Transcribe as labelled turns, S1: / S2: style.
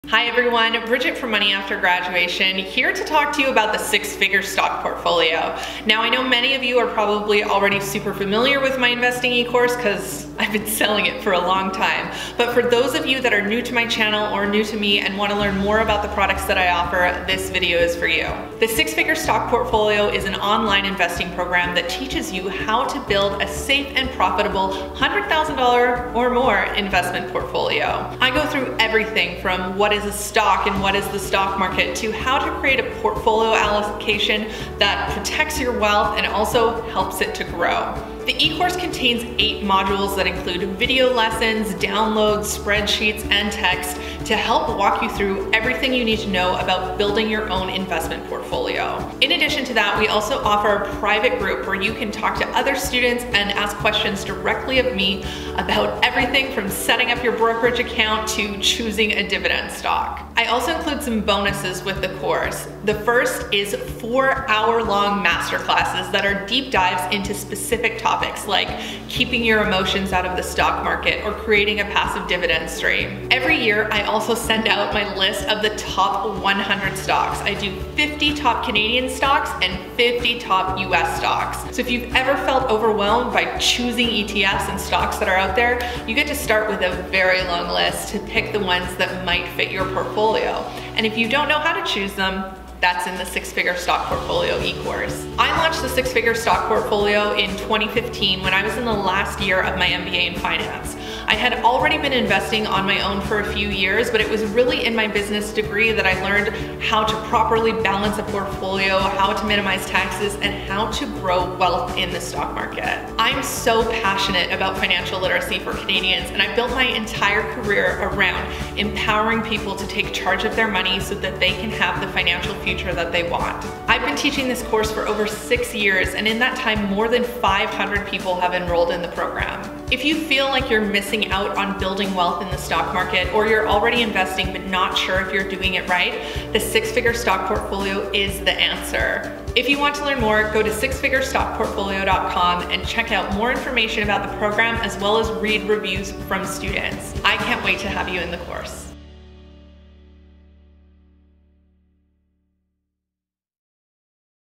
S1: Hi everyone, Bridget from Money After Graduation, here to talk to you about the six-figure stock portfolio. Now I know many of you are probably already super familiar with my investing e-course because I've been selling it for a long time. But for those of you that are new to my channel or new to me and want to learn more about the products that I offer, this video is for you. The six-figure stock portfolio is an online investing program that teaches you how to build a safe and profitable $100,000 or more investment portfolio. I go through everything from what is a stock and what is the stock market to how to create a portfolio allocation that protects your wealth and also helps it to grow. The e-course contains 8 modules that include video lessons, downloads, spreadsheets, and text to help walk you through everything you need to know about building your own investment portfolio. In addition to that, we also offer a private group where you can talk to other students and ask questions directly of me about everything from setting up your brokerage account to choosing a dividend stock. I also include some bonuses with the course. The first is 4-hour-long masterclasses that are deep dives into specific topics like keeping your emotions out of the stock market or creating a passive dividend stream. Every year, I also send out my list of the top 100 stocks. I do 50 top Canadian stocks and 50 top US stocks. So if you've ever felt overwhelmed by choosing ETFs and stocks that are out there, you get to start with a very long list to pick the ones that might fit your portfolio. And if you don't know how to choose them, that's in the six-figure stock portfolio e-course. I launched the six-figure stock portfolio in 2015 when I was in the last year of my MBA in finance. I had already been investing on my own for a few years, but it was really in my business degree that I learned how to properly balance a portfolio, how to minimize taxes, and how to grow wealth in the stock market. I'm so passionate about financial literacy for Canadians, and I built my entire career around empowering people to take charge of their money so that they can have the financial future that they want. I've been teaching this course for over 6 years, and in that time, more than 500 people have enrolled in the program. If you feel like you're missing out on building wealth in the stock market, or you're already investing but not sure if you're doing it right, the six-figure stock portfolio is the answer. If you want to learn more, go to sixfigurestockportfolio.com and check out more information about the program as well as read reviews from students. I can't wait to have you in the course.